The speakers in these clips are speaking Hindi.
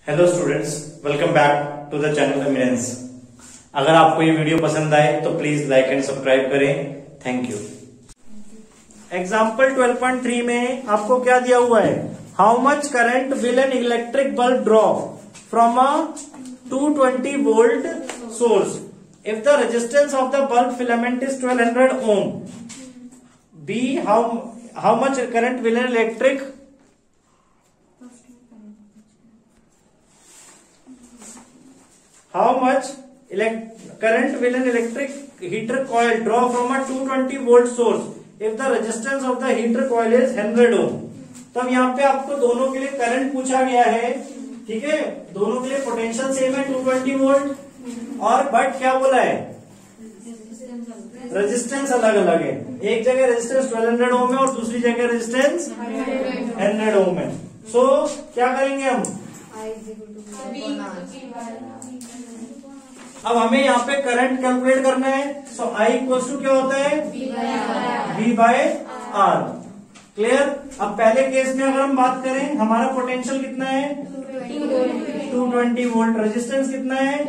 Hello students, welcome back to the channel eminence. अगर आपको ये वीडियो पसंद आए तो प्लीज लाइक एंड सब्सक्राइब करें। Thank you. एग्जाम्पल 12.3 में आपको क्या दिया हुआ है? How much current will an electric bulb draw from a 220 volt source if the resistance of the bulb filament is 1200 ohm. B how much current will an electric How much current will an electric heater coil draw from a 220 volt source if the resistance of the heater coil is 100 ohm? तो अब यहाँ पे आपको दोनों के लिए करंट पूछा गया है, ठीक है। दोनों के लिए पोटेंशियल सेम है 220 वोल्ट और बट क्या बोला है? रेजिस्टेंस अलग अलग है। एक जगह रेजिस्टेंस 1200 ओम है और दूसरी जगह रेजिस्टेंस 100 ओम है। सो क्या करेंगे हम? अब हमें यहाँ पे करंट कैलकुलेट करना है। सो I इक्वल्स टू क्या होता है? V by R। क्लियर। अब पहले केस में अगर हम बात करें, हमारा पोटेंशियल कितना है? 220 वोल्ट। रेजिस्टेंस कितना है?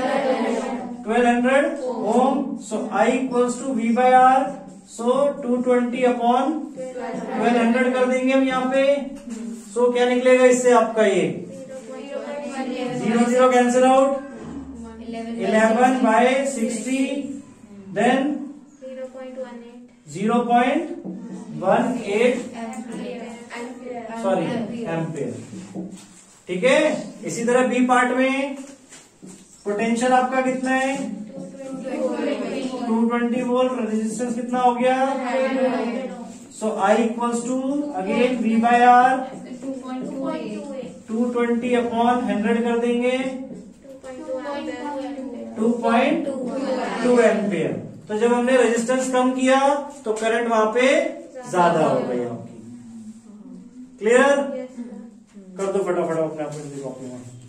1200 ohm. So I equals to V by R। So 220 upon 1200 कर देंगे हम यहाँ पे। सो क्या निकलेगा इससे आपका? ये 0 0 cancel out. 11 by 60 then 0.18 sorry ampere. ठीक है। इसी तरह बी पार्ट में पोटेंशियल आपका कितना है? 220 वोल्ट। रेजिस्टेंस कितना हो गया? So I equals to again V by R 220 upon 100 कर देंगे 2.2 एम्पियर। तो जब हमने रेजिस्टेंस कम किया तो करंट वहां पे ज्यादा हो गई आपकी। क्लियर? कर दो फटाफट अपने आप।